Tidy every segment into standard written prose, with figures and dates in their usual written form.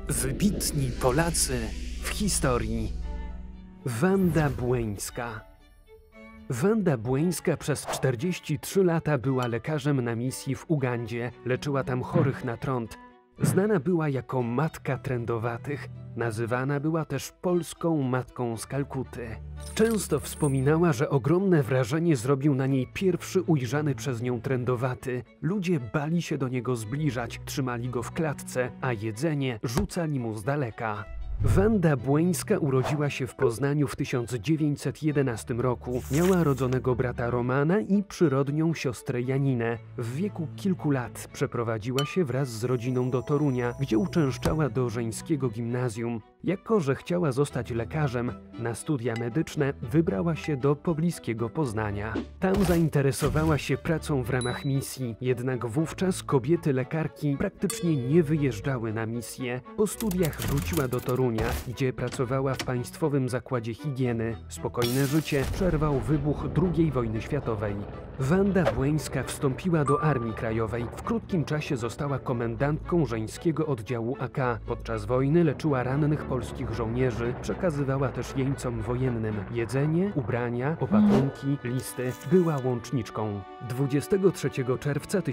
Wybitni Polacy w historii. Wanda Błeńska. Wanda Błeńska przez 43 lata była lekarzem na misji w Ugandzie, leczyła tam chorych na trąd. Znana była jako matka trędowatych, nazywana była też polską matką z Kalkuty. Często wspominała, że ogromne wrażenie zrobił na niej pierwszy ujrzany przez nią trędowaty. Ludzie bali się do niego zbliżać, trzymali go w klatce, a jedzenie rzucali mu z daleka. Wanda Błeńska urodziła się w Poznaniu w 1911 roku. Miała rodzonego brata Romana i przyrodnią siostrę Janinę. W wieku kilku lat przeprowadziła się wraz z rodziną do Torunia, gdzie uczęszczała do żeńskiego gimnazjum. Jako że chciała zostać lekarzem, na studia medyczne wybrała się do pobliskiego Poznania. Tam zainteresowała się pracą w ramach misji, jednak wówczas kobiety lekarki praktycznie nie wyjeżdżały na misję. Po studiach wróciła do Torunia, gdzie pracowała w Państwowym Zakładzie Higieny. Spokojne życie przerwał wybuch II wojny światowej. Wanda Błeńska wstąpiła do Armii Krajowej. W krótkim czasie została komendantką żeńskiego oddziału AK. Podczas wojny leczyła rannych polskich żołnierzy, przekazywała też jeńcom wojennym jedzenie, ubrania, opatrunki, listy. Była łączniczką. 23 czerwca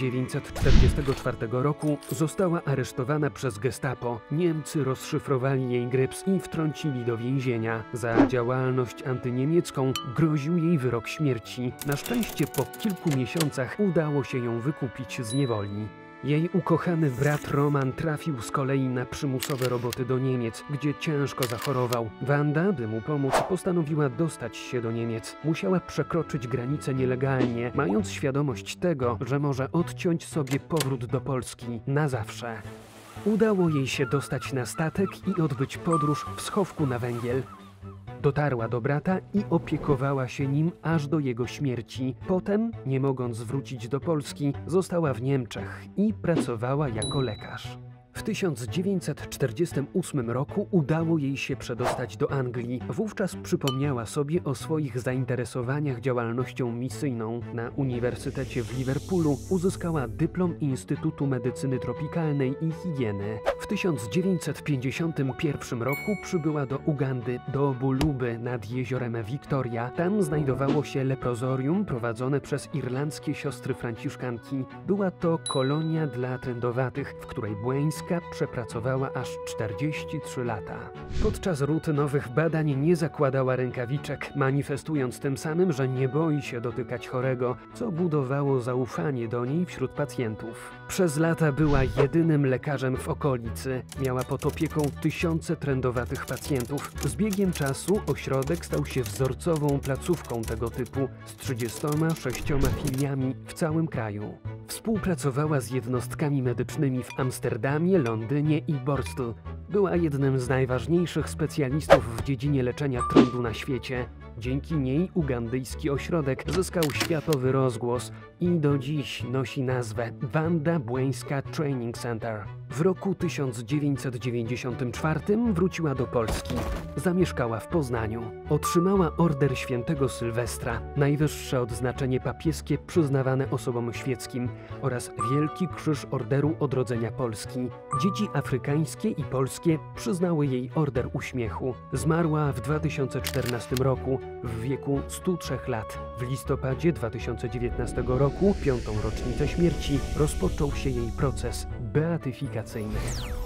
1944 roku została aresztowana przez Gestapo. Niemcy rozszyfrowali jej gryps i wtrącili do więzienia. Za działalność antyniemiecką groził jej wyrok śmierci. Na szczęście po kilku miesiącach udało się ją wykupić z niewoli. Jej ukochany brat Roman trafił z kolei na przymusowe roboty do Niemiec, gdzie ciężko zachorował. Wanda, by mu pomóc, postanowiła dostać się do Niemiec. Musiała przekroczyć granicę nielegalnie, mając świadomość tego, że może odciąć sobie powrót do Polski na zawsze. Udało jej się dostać na statek i odbyć podróż w schowku na węgiel. Dotarła do brata i opiekowała się nim aż do jego śmierci. Potem, nie mogąc wrócić do Polski, została w Niemczech i pracowała jako lekarz. W 1948 roku udało jej się przedostać do Anglii. Wówczas przypomniała sobie o swoich zainteresowaniach działalnością misyjną. Na Uniwersytecie w Liverpoolu uzyskała dyplom Instytutu Medycyny Tropikalnej i Higieny. W 1951 roku przybyła do Ugandy, do Buluby nad jeziorem Victoria. Tam znajdowało się leprozorium prowadzone przez irlandzkie siostry franciszkanki. Była to kolonia dla trędowatych, w której Błeńska przepracowała aż 43 lata. Podczas rutynowych badań nie zakładała rękawiczek, manifestując tym samym, że nie boi się dotykać chorego, co budowało zaufanie do niej wśród pacjentów. Przez lata była jedynym lekarzem w okolicy. Miała pod opieką tysiące trędowatych pacjentów. Z biegiem czasu ośrodek stał się wzorcową placówką tego typu z 36 filiami w całym kraju. Współpracowała z jednostkami medycznymi w Amsterdamie, Londynie i Borstel. Była jednym z najważniejszych specjalistów w dziedzinie leczenia trądu na świecie. Dzięki niej ugandyjski ośrodek zyskał światowy rozgłos i do dziś nosi nazwę Wanda Błeńska Training Center. W roku 1994 wróciła do Polski. Zamieszkała w Poznaniu. Otrzymała Order Świętego Sylwestra, najwyższe odznaczenie papieskie przyznawane osobom świeckim, oraz Wielki Krzyż Orderu Odrodzenia Polski. Dzieci afrykańskie i polskie przyznały jej Order Uśmiechu. Zmarła w 2014 roku w wieku 103 lat. W listopadzie 2019 roku, 5. rocznicę śmierci, rozpoczął się jej proces beatyfikacyjny.